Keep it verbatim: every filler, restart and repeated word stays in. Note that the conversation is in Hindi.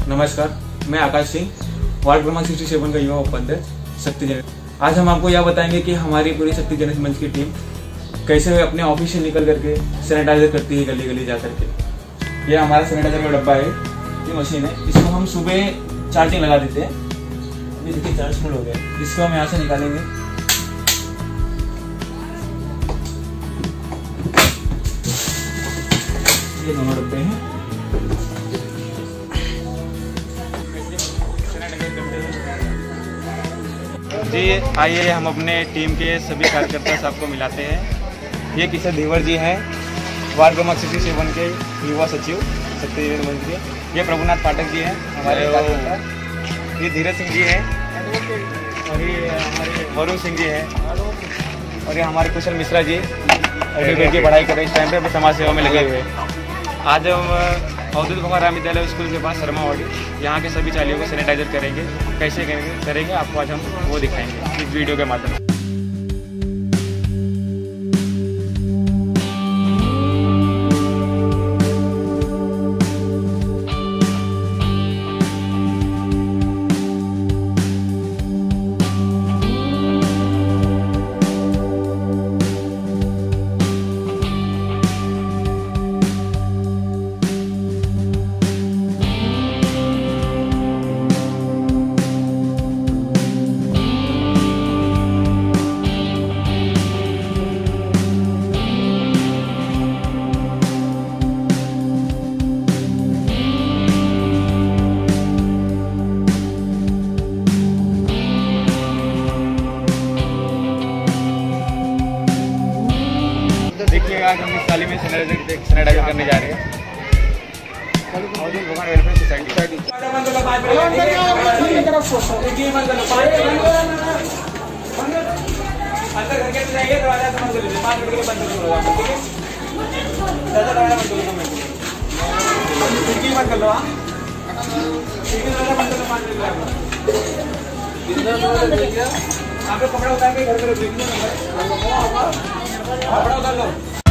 नमस्कार, मैं आकाश सिंह, वार्ड क्रमांक सड़सठ का युवा उपाध्यक्ष शक्ति जनता। आज हम आपको यह बताएंगे कि हमारी पूरी शक्ति जनता मंच की टीम कैसे अपने ऑफिस से निकल करके सैनिटाइजर करती है गली गली जा करके। यह हमारा सैनिटाइजर का डब्बा है, ये मशीन है। इसको हम सुबह चार्जिंग लगा देते हैं। ये देखिए चार्ज फुल हो गया। इसको हम यहाँ से निकालेंगे। ये दोनों डब्बे हैं। जी आइए हम अपने टीम के सभी कार्यकर्ता सबको मिलाते हैं। ये किशोर धीवर जी हैं, वार्ड क्रमांक सड़सठ के युवा सचिव शक्ति जनता मंच के। ये प्रभुनाथ पाठक जी हैं हमारे कार्यकर्ता। ये धीरज सिंह जी हैं और ये हमारे वरुण सिंह जी हैं और ये हमारे कुशल मिश्रा जी एडवोकेट की पढ़ाई कर रहे हैं। इस टाइम पे अपनी समाज सेवा में लगे हुए हैं। आज हम अवधूत कुमार राम विद्यालय स्कूल के पास शर्मावाड़ी यहाँ के सभी चालियों को सैनिटाइजर करेंगे। कैसे करेंगे करेंगे आपको आज हम वो दिखाएंगे इस वीडियो के माध्यम से। देखिए आज हम इस थाली में सैनिटाइजर सैनिटाइजर करने जा रहे हैं। अवधूत भगवान वेलफेयर सोसाइटी। आप लोग कपड़ा उतार के घर पे रख लीजिए। कपड़ा उतार लो।